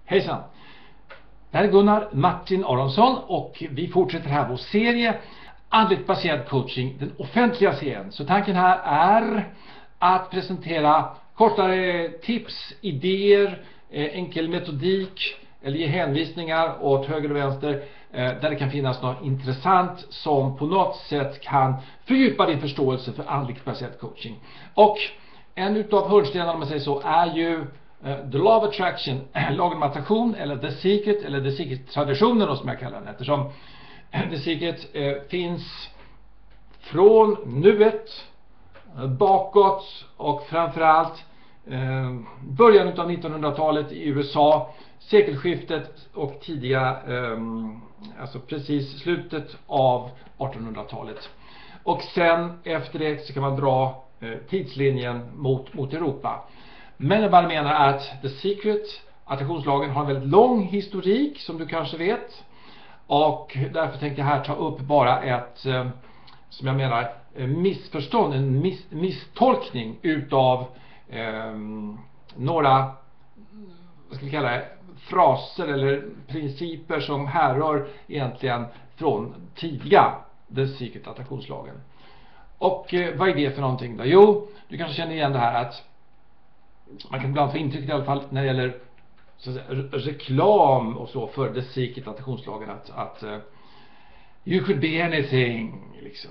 Hejsan! Det här är Gunnar Martin Aronsson och vi fortsätter här vår serie Andligt baserad coaching, den offentliga serien. Så tanken här är att presentera kortare tips, idéer, enkel metodik eller ge hänvisningar åt höger och vänster där det kan finnas något intressant som på något sätt kan fördjupa din förståelse för andligt baserad coaching. Och en utav hörnstenarna, om man säger så, är ju The Law of Attraction, lagen om attraktion, eller The Secret, eller The Secret-traditionen som jag kallar den, eftersom The Secret finns från nuet, bakåt och framförallt början av 1900-talet i USA, sekelskiftet och tidiga, alltså precis slutet av 1800-talet. Och sen efter det så kan man dra tidslinjen mot Europa. Men jag bara menar att The Secret, attraktionslagen, har en väldigt lång historik som du kanske vet. Och därför tänkte jag här ta upp bara ett, som jag menar, missförstånd, en misstolkning utav några, vad ska vi kalla det, fraser eller principer som härrör egentligen från tidiga The Secret, attraktionslagen. Och vad är det för någonting då? Jo, du kanske känner igen det här att man kan ibland få intryck, i alla fall när det gäller så att säga, reklam och så för The Secret, attraktionslagen, att you could be anything, liksom.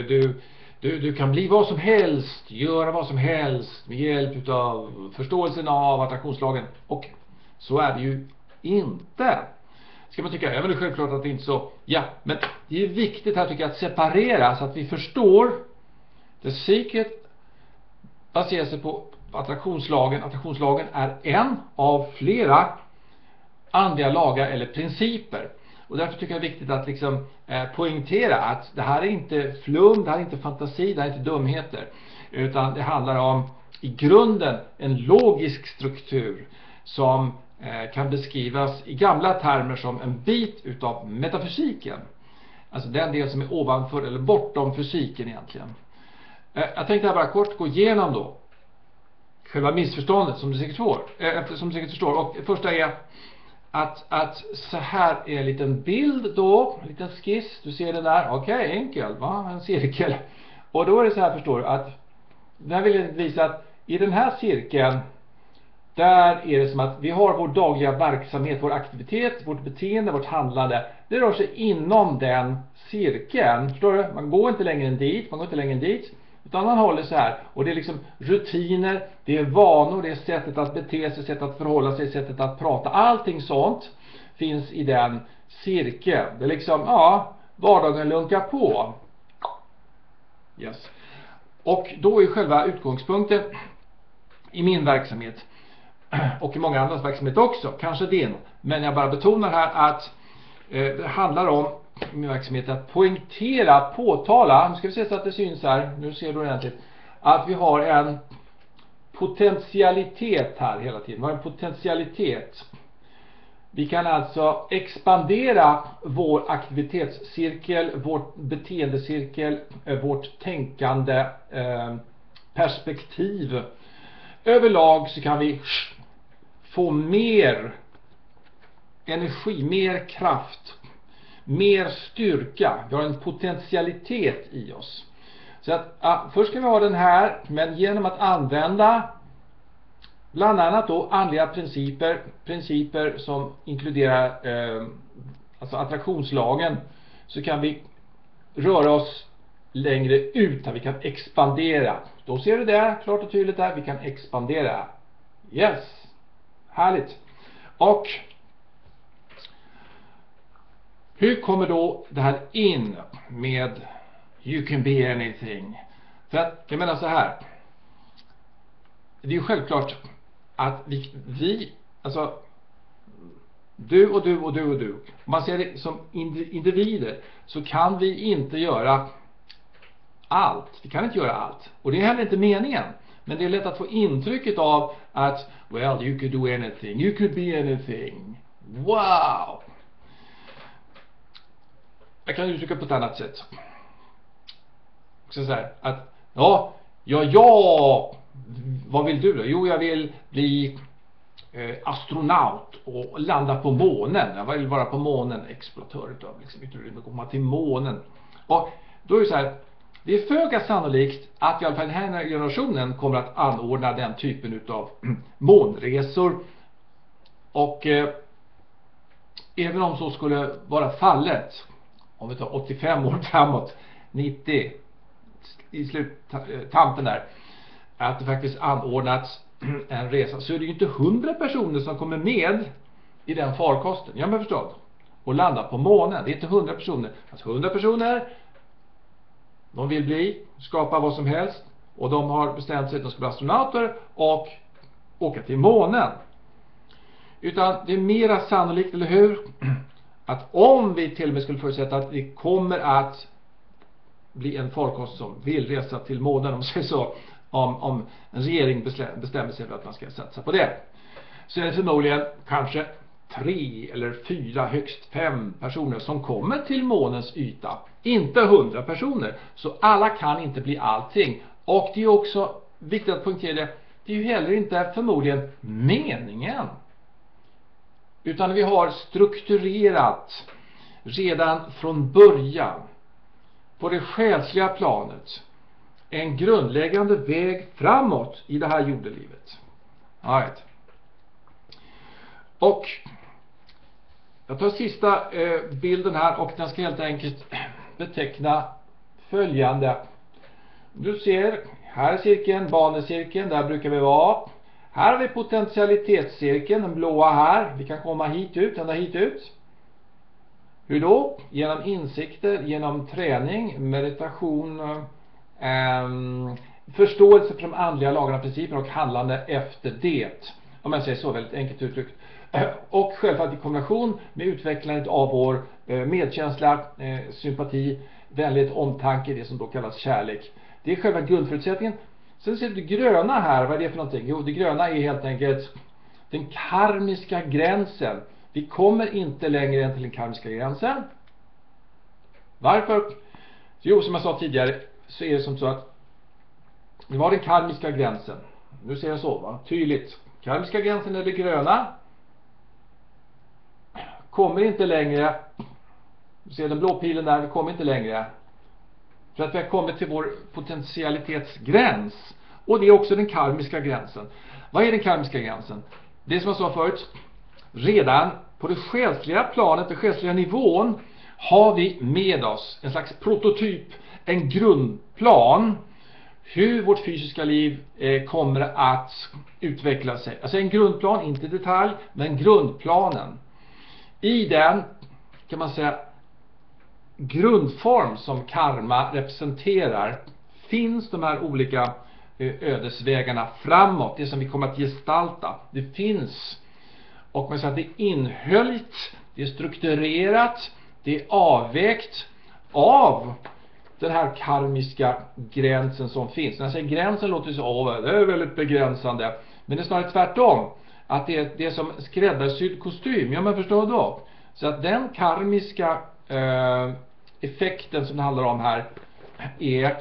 Du kan bli vad som helst, göra vad som helst med hjälp av förståelsen av attraktionslagen. Och så är det ju inte. Ska man tycka, även det är självklart att det inte är så. Ja, men det är viktigt här, tycker jag, att separera så att vi förstår The Secret baserar sig på attraktionslagen. Attraktionslagen är en av flera andliga lagar eller principer. Och därför tycker jag det är viktigt att liksom poängtera att det här är inte flum, det här är inte fantasi, det här är inte dumheter. Utan det handlar om i grunden en logisk struktur som kan beskrivas i gamla termer som en bit utav metafysiken. Alltså den del som är ovanför eller bortom fysiken egentligen. Jag tänkte här bara kort gå igenom då själva missförståndet som du säkert förstår. Och det första är att så här är en liten bild då, en liten skiss, du ser den där, okej, enkel, va? En cirkel. Och då är det så här, förstår du, att där vill jag visa att i den här cirkeln, där är det som att vi har vår dagliga verksamhet, vår aktivitet, vårt beteende, vårt handlande. Det rör sig inom den cirkeln, förstår du? Man går inte längre än dit, utan man håller så här. Och det är liksom rutiner, det är vanor, det är sättet att bete sig, sättet att förhålla sig, sättet att prata. Allting sånt finns i den cirkeln. Det är liksom, ja, vardagen lunkar på. Yes. Och då är själva utgångspunkten i min verksamhet och i många andras verksamhet också, kanske din. Men jag bara betonar här att det handlar om min verksamhet att poängtera, påtala, nu ska vi se så att det syns här, nu ser du ordentligt, att vi har en potentialitet här hela tiden. Vi har en potentialitet. Vi kan alltså expandera vår aktivitetscirkel, vårt beteendecirkel, vårt tänkande perspektiv. Överlag så kan vi få mer energi, mer kraft, mer styrka. Vi har en potentialitet i oss. Så att först ska vi ha den här, men genom att använda bland annat då andliga principer som inkluderar alltså attraktionslagen, så kan vi röra oss längre ut här. Vi kan expandera. Då ser du det klart och tydligt där. Vi kan expandera. Yes. Härligt. Och hur kommer då det här in med you can be anything? För att jag menar så här. Det är ju självklart att vi alltså du och du och du och du. Om man ser det som individer så kan vi inte göra allt. Vi kan inte göra allt. Och det är heller inte meningen. Men det är lätt att få intrycket av att well, you could do anything. You could be anything. Wow! Jag kan uttrycka på ett annat sätt. Så här, att ja, vad vill du då? Jo, jag vill bli astronaut och landa på månen. Jag vill vara på månen, exploatör utav liksom yttre rymden, komma till månen. Och då är det så här, det är föga sannolikt att i alla fall den här generationen kommer att anordna den typen utav månresor. Och även om så skulle vara fallet, om vi tar 85 år framåt, 90 i sluttampen där, att det faktiskt anordnats en resa, så är det ju inte 100 personer som kommer med i den farkosten, jag har förstått, och landa på månen. Det är inte 100 personer. Alltså 100 personer, de vill skapa vad som helst, och de har bestämt sig att de ska bli astronauter och åka till månen. Utan det är mera sannolikt, eller hur, att om vi till och med skulle förutsätta att det kommer att bli en farkost som vill resa till månen, om sig så, om en regering bestämmer sig för att man ska satsa på det, så är det förmodligen kanske 3 eller 4, högst 5 personer som kommer till månens yta. Inte 100 personer. Så alla kan inte bli allting. Och det är också viktigt att poängtera det. Det är ju heller inte förmodligen meningen. Utan vi har strukturerat redan från början på det själsliga planet en grundläggande väg framåt i det här jordelivet. Right. Och jag tar sista bilden här, och den ska helt enkelt beteckna följande. Du ser, här är cirkeln, banecirkeln, där brukar vi vara. Här har vi potentialitetscirkeln, den blåa här. Vi kan komma hit ut, ända hit ut. Hur då? Genom insikter, genom träning, meditation, förståelse för de andliga lagarna, principerna och handlande efter det. Om jag säger så, väldigt enkelt uttryckt. Och självfallet i kombination med utvecklandet av vår medkänsla, sympati, vänlighet, omtanke, det som då kallas kärlek. Det är själva grundförutsättningen. Sen ser du det gröna här, vad är det för någonting? Jo, det gröna är helt enkelt den karmiska gränsen. Vi kommer inte längre än till den karmiska gränsen. Varför? Jo, som jag sa tidigare, så är det som så att vi har den karmiska gränsen. Nu ser jag så, va? Tydligt. Karmiska gränsen är det gröna. Kommer inte längre. Du ser den blå pilen där, vi kommer inte längre. För att vi har kommit till vår potentialitetsgräns. Och det är också den karmiska gränsen. Vad är den karmiska gränsen? Det som jag sa förut. Redan på det själsliga planet, den själsliga nivån, har vi med oss en slags prototyp, en grundplan. Hur vårt fysiska liv kommer att utveckla sig. Alltså en grundplan, inte detalj, men grundplanen. I den kan man säga grundform som karma representerar finns de här olika ödesvägarna framåt, det som vi kommer att gestalta. Det finns, och man säger att det är inhöljt, det är strukturerat, det är avvägt av den här karmiska gränsen som finns. När jag säger gränsen låter så, det är väldigt begränsande, men det är snarare tvärtom. Att det är som skräddarsydd kostym, ja men förstår då. Så att den karmiska effekten som det handlar om här är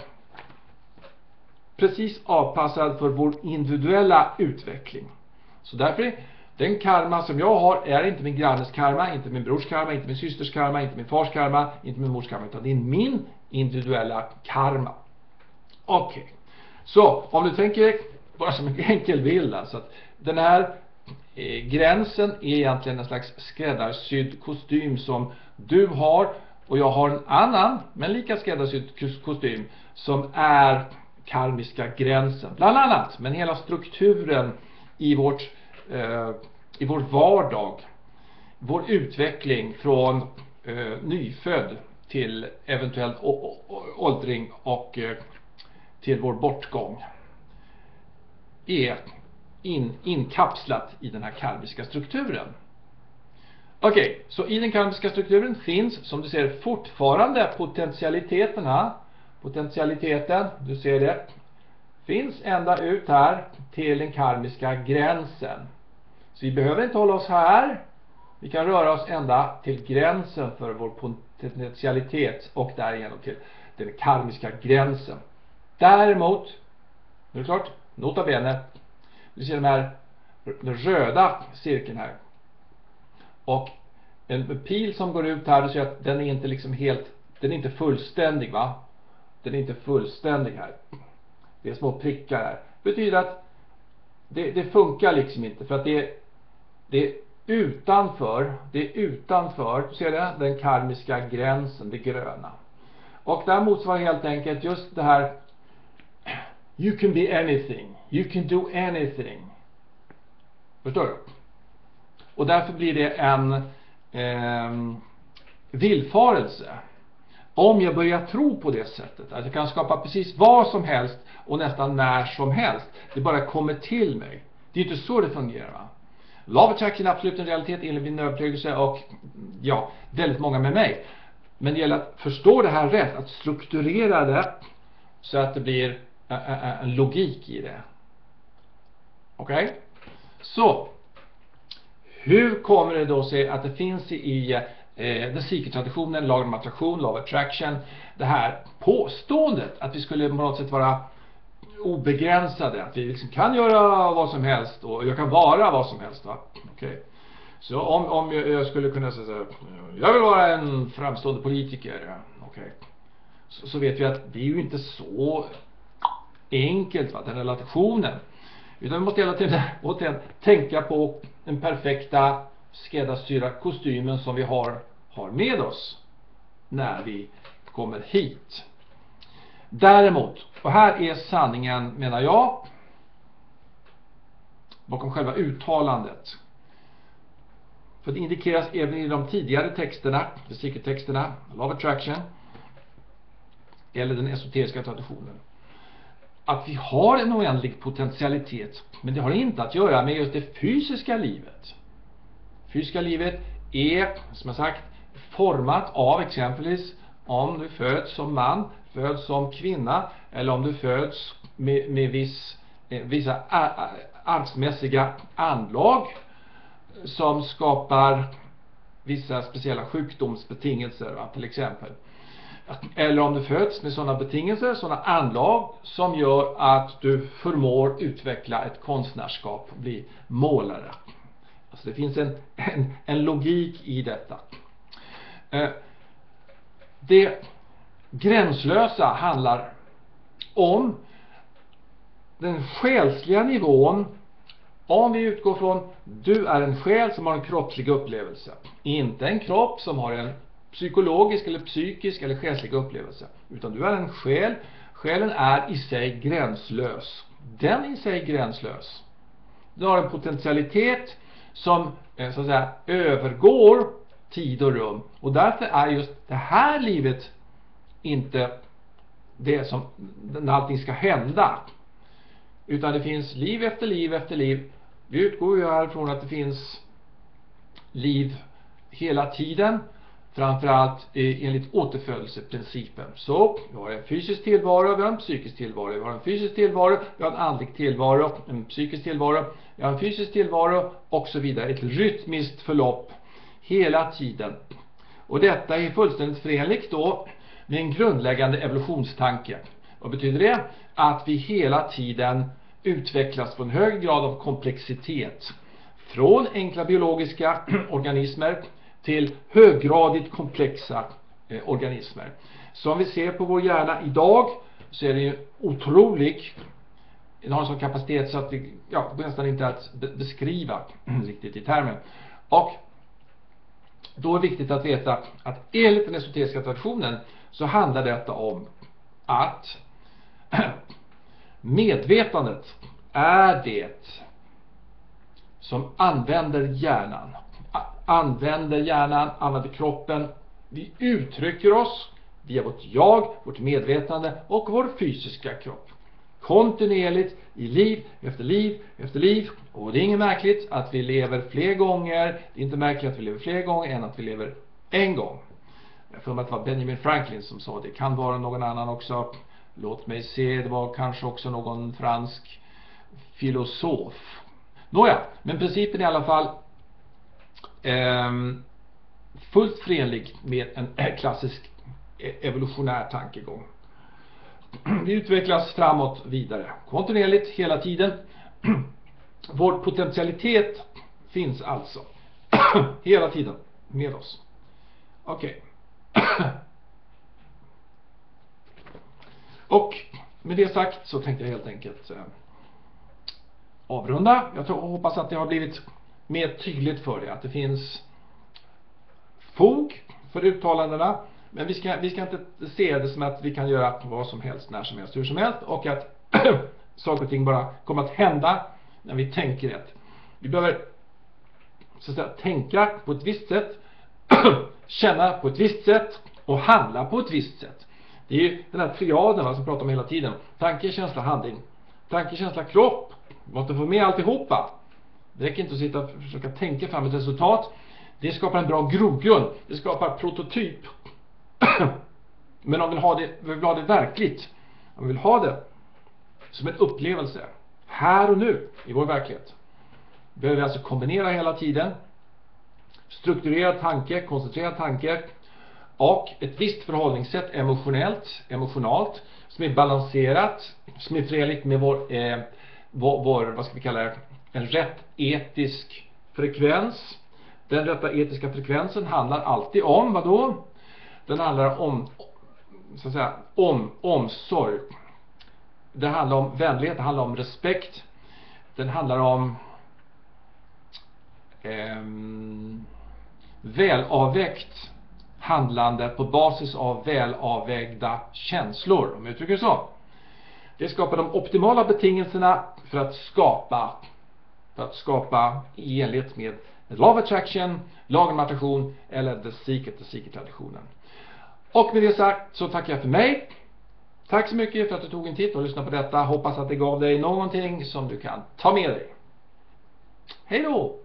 precis avpassad för vår individuella utveckling. Så därför är den karma som jag har är inte min grannes karma, inte min brors karma, inte min systers karma, inte min fars karma, inte min mors karma, utan det är min individuella karma. Okej. Så om du tänker bara som en enkel bild, alltså att den här gränsen är egentligen en slags skräddarsydd kostym som du har, och jag har en annan men lika skräddarsydd kostym som är karmiska gränsen bland annat, men hela strukturen i vår vardag, vår utveckling från nyfödd till eventuellt åldring och till vår bortgång är inkapslat i den här karmiska strukturen. Okej, så i den karmiska strukturen finns, som du ser, fortfarande potentialiteterna. Potentialiteten, du ser det, finns ända ut här till den karmiska gränsen. Så vi behöver inte hålla oss här. Vi kan röra oss ända till gränsen för vår potentialitet och därigenom till den karmiska gränsen. Däremot, nu är det klart, nota bene, vi ser de här den röda cirkeln här. Och en pil som går ut här, så att den är inte liksom helt, den är inte fullständig, va? Den är inte fullständig här. Det är små prickar här. Det betyder att det funkar liksom inte, för att det är utanför, du ser det, den karmiska gränsen, det gröna. Och där motsvarar helt enkelt just det här: you can be anything, you can do anything. Förstår du? Och därför blir det en villfarelse. Om jag börjar tro på det sättet, att jag kan skapa precis vad som helst och nästan när som helst, det bara kommer till mig. Det är inte så det fungerar, va? Law of Attraction är absolut en realitet enligt min övertygelse, och ja, väldigt många med mig. Men det gäller att förstå det här rätt, att strukturera det så att det blir en logik i det. Okej? Så hur kommer det då sig att det finns i den psyketraditionen, lagen om attraktion, law of attraction, det här påståendet att vi skulle på något sätt vara obegränsade, att vi liksom kan göra vad som helst och jag kan vara vad som helst, va? Okej. Så om jag skulle kunna säga jag vill vara en framstående politiker, okej. Så vet vi att det är ju inte så enkelt, va, den relationen. Utan vi måste hela tiden återigen tänka på den perfekta skräddarsydda kostymen som vi har med oss när vi kommer hit. Däremot, och här är sanningen, menar jag, bakom själva uttalandet. För det indikeras även i de tidigare texterna, fysikertexterna, Law of Attraction, eller den esoteriska traditionen, att vi har en oändlig potentialitet, men det har inte att göra med just det fysiska livet. Fysiska livet är, som jag sagt, format av exempelvis om du föds som man, föds som kvinna, eller om du föds med vissa arvsmässiga anlag som skapar vissa speciella sjukdomsbetingelser, va, till exempel. Eller om du föds med sådana betingelser, sådana anlag som gör att du förmår utveckla ett konstnärskap och bli målare. Alltså det finns en logik i detta. Det gränslösa handlar om den själsliga nivån. Om vi utgår från du är en själ som har en kroppslig upplevelse, inte en kropp som har en psykologisk eller psykisk eller själslig upplevelse, utan du är en själ. Själen är i sig gränslös. Den i sig gränslös. Du har en potentialitet som så att säga övergår tid och rum, och därför är just det här livet inte det som när allting ska hända, utan det finns liv efter liv efter liv. Vi utgår ju härifrån att det finns liv hela tiden, framförallt enligt återfödelseprincipen. Så vi har en fysisk tillvaro, vi har en psykisk tillvaro, vi har en fysisk tillvaro, vi har en andlig tillvaro, en psykisk tillvaro, vi har en fysisk tillvaro och så vidare. Ett rytmiskt förlopp hela tiden. Och detta är fullständigt förenligt då med en grundläggande evolutionstanke. Vad betyder det? Att vi hela tiden utvecklas på en hög grad av komplexitet. Från enkla biologiska organismer till höggradigt komplexa organismer. Så om vi ser på vår hjärna idag, så är det ju otroligt. Den har en sån kapacitet så att vi nästan inte att beskriva riktigt i termen. Och då är det viktigt att veta att enligt den esoteriska traditionen så handlar detta om att medvetandet är det som använder hjärnan. Använder kroppen. Vi uttrycker oss via vårt jag, vårt medvetande och vår fysiska kropp. Kontinuerligt i liv efter liv efter liv. Och det är inget märkligt att vi lever fler gånger. Det är inte märkligt att vi lever fler gånger än att vi lever en gång. Jag tror att det var Benjamin Franklin som sa det. Det kan vara någon annan också. Låt mig se, det var kanske också någon fransk filosof. Nåja, men principen är i alla fall fullt förenlig med en klassisk evolutionär tankegång. Vi utvecklas framåt vidare kontinuerligt hela tiden. Vår potentialitet finns alltså hela tiden med oss. Okej. Och med det sagt så tänkte jag helt enkelt avrunda. Jag hoppas att det har blivit mer tydligt för dig att det finns fog för uttalandena. Men vi ska inte se det som att vi kan göra vad som helst, när som helst, hur som helst. Och att saker och ting bara kommer att hända när vi tänker rätt. Vi behöver så att säga tänka på ett visst sätt, känna på ett visst sätt och handla på ett visst sätt. Det är ju den här triaden som pratar om hela tiden. Tanke, känsla, handling. Tanke, känsla, kropp. Vi måste få med alltihopa. Det räcker inte att sitta och försöka tänka fram ett resultat. Det skapar en bra grogrund. Det skapar prototyp. Men om vi vill ha det verkligt, om vi vill ha det som en upplevelse här och nu i vår verklighet, behöver vi alltså kombinera hela tiden strukturerad tanke, koncentrerad tanke och ett visst förhållningssätt emotionalt som är balanserat, som är förenligt med vår vad ska vi kalla det, en rätt etisk frekvens. Den rätta etiska frekvensen handlar alltid om vad då? Den handlar om så att säga omsorg. Det handlar om vänlighet, det handlar om respekt. Den handlar om välavvägt handlande på basis av välavvägda känslor, om jag uttrycker så. Det skapar de optimala betingelserna för att skapa i enlighet med Law of Attraction, lagen om attraktion eller The Secret-traditionen. Och med det sagt så tackar jag för mig. Tack så mycket för att du tog en titt och lyssnade på detta. Hoppas att det gav dig någonting som du kan ta med dig. Hej då!